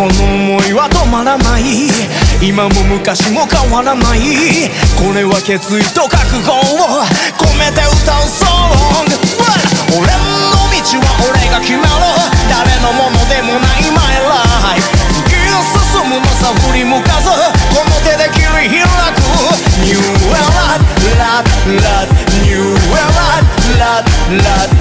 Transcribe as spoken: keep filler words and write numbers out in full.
この想いは止まらない、今も昔も変わらない、これは決意と覚悟を込めて歌うソング。俺の道は俺が決める、誰のものでもない My life。 突き進むのさ振り向かず、この手で切り開く New Era Lad Lad New Era Lad Lad